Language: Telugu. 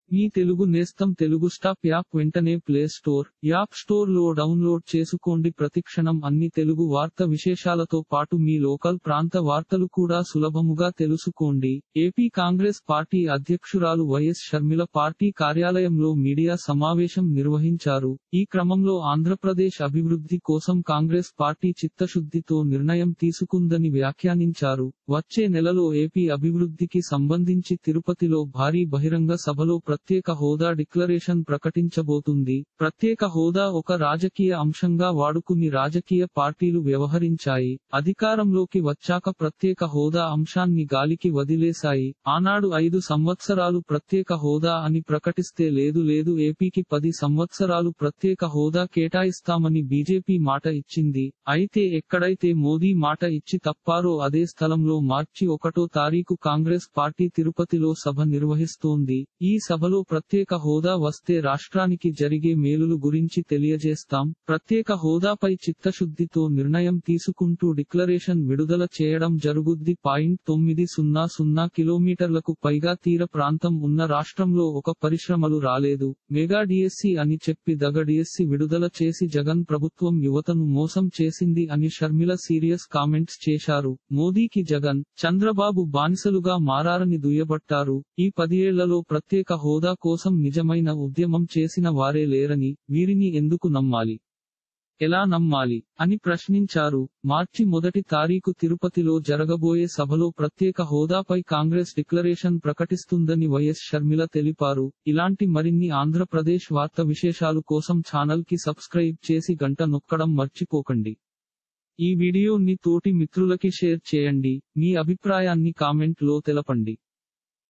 మీ తెలుగు నేస్తం తెలుగు స్టాప్ యాప్ వెంటనే ప్లే స్టోర్, యాప్ స్టోర్ లో డౌన్లోడ్ చేసుకోండి. ప్రతిక్షణం అన్ని తెలుగు వార్త విశేషాలతో పాటు మీ లోకల్ ప్రాంత వార్తలు కూడా సులభముగా తెలుసుకోండి. ఏపీ కాంగ్రెస్ పార్టీ అధ్యక్షురాలు వైఎస్ షర్మిల పార్టీ కార్యాలయంలో మీడియా సమావేశం నిర్వహించారు. ఈ క్రమంలో ఆంధ్రప్రదేశ్ అభివృద్ధి కోసం కాంగ్రెస్ పార్టీ చిత్తశుద్ధితో నిర్ణయం తీసుకుందని వ్యాఖ్యానించారు. వచ్చే నెలలో ఏపీ అభివృద్ధికి సంబంధించి తిరుపతిలో భారీ బహిరంగ సభలో ప్రత్యేక హోదా డిక్లరేషన్ ప్రకటించబోతుంది. ప్రత్యేక హోదా ఒక రాజకీయ అంశంగా వాడుకుని రాజకీయ పార్టీలు వ్యవహరించాయి. అధికారంలోకి వచ్చాక ప్రత్యేక హోదా అంశాన్ని గాలికి వదిలేశాయి. ఆనాడు 5 సంవత్సరాలు ప్రత్యేక హోదా అని ప్రకటిస్తే లేదు ఏపీకి 10 సంవత్సరాలు ప్రత్యేక హోదా కేటాయిస్తామని బీజేపీ మాట ఇచ్చింది. అయితే ఎక్కడైతే మోదీ మాట ఇచ్చి తప్పారో అదే స్థలంలో మార్చి 1వ తారీఖు కాంగ్రెస్ పార్టీ తిరుపతిలో సభ నిర్వహిస్తోంది. ఈ సభలో ప్రత్యేక హోదా వస్తే రాష్ట్రానికి జరిగే మేలులు గురించి తెలియజేస్తాం. ప్రత్యేక హోదాపై చిత్తశుద్ధితో నిర్ణయం తీసుకుంటూ డిక్లరేషన్ విడుదల చేయడం జరుగుద్ది. 900 కిలోమీటర్లకు పైగా తీర ప్రాంతం ఉన్న రాష్ట్రంలో ఒక పరిశ్రమలు రాలేదు. మెగా డిఎస్సి అని చెప్పి దగ డిఎస్సి విడుదల చేసి జగన్ ప్రభుత్వం యువతను మోసం చేసింది అని షర్మిల సీరియస్ కామెంట్స్ చేశారు. మోదీకి జగన్, చంద్రబాబు బానిసలుగా మారారని దుయ్యబట్టారు. ఈ 10 ఏళ్లలో ప్రత్యేక హోదా కోసం నిజమైన ఉద్యమం చేసిన వారే లేరని, వీరిని ఎందుకు నమ్మాలి, ఎలా నమ్మాలి అని ప్రశ్నించారు. మార్చి 1 తారీఖు తిరుపతిలో జరగబోయే సభలో ప్రత్యేక హోదాపై కాంగ్రెస్ డిక్లరేషన్ ప్రకటిస్తుందని వైఎస్ షర్మిల తెలిపారు. ఇలాంటి మరిన్ని ఆంధ్రప్రదేశ్ వార్త విశేషాలు కోసం ఛానల్ కి సబ్స్క్రైబ్ చేసి గంట నొక్కడం మర్చిపోకండి. ఈ వీడియోని తోటి మిత్రులకి షేర్ చేయండి. మీ అభిప్రాయాన్ని కామెంట్ లో తెలపండి.